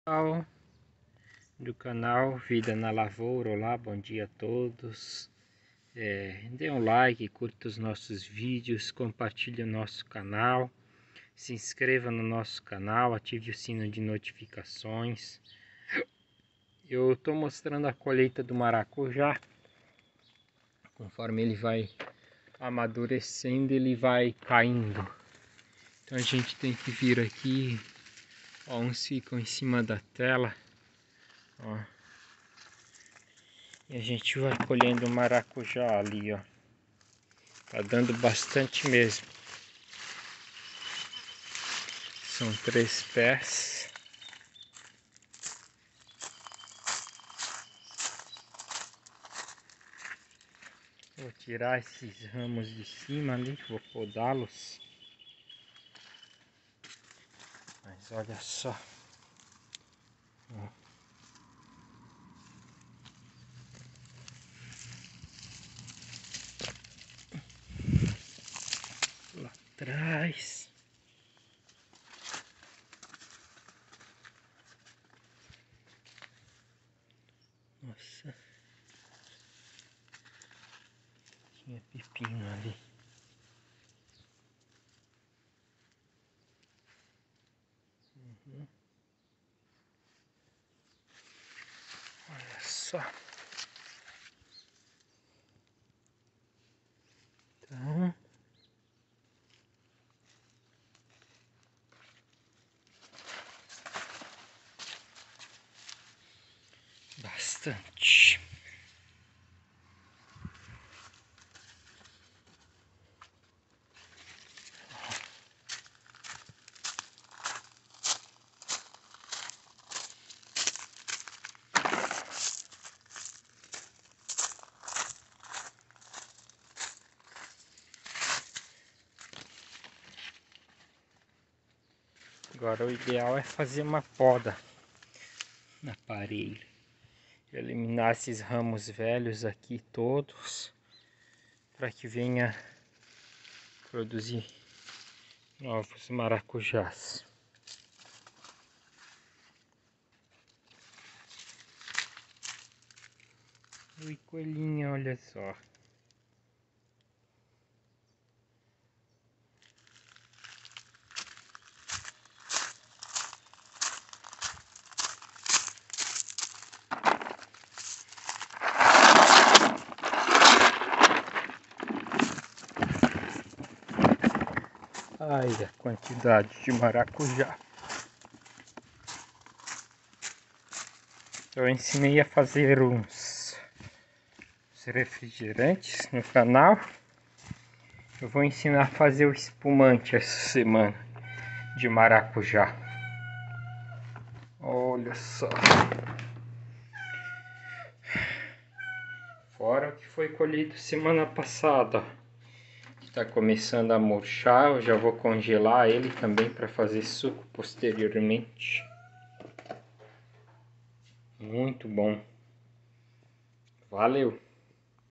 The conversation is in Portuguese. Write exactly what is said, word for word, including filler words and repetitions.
Pessoal do canal Vida na Lavoura, olá, bom dia a todos. É, dê um like, curta os nossos vídeos, compartilhe o nosso canal, se inscreva no nosso canal, ative o sino de notificações. Eu estou mostrando a colheita do maracujá. Conforme ele vai amadurecendo, ele vai caindo. Então a gente tem que vir aqui, ó, uns ficam em cima da tela, ó. E a gente vai colhendo o maracujá ali, ó. Tá dando bastante mesmo. São três pés. Vou tirar esses ramos de cima ali, vou podá-los. Mas olha só. Ó. Lá atrás. Nossa. Tinha pepino ali. Uhum. Olha só. Então. Bastante. Agora o ideal é fazer uma poda na aparelho. Eliminar esses ramos velhos aqui todos, para que venha produzir novos maracujás. Oi, coelhinha, olha só. Ai, a quantidade de maracujá. Eu ensinei a fazer uns refrigerantes no canal. Eu vou ensinar a fazer o espumante essa semana de maracujá. Olha só. Fora o que foi colhido semana passada. Está começando a murchar, eu já vou congelar ele também para fazer suco posteriormente. Muito bom. Valeu!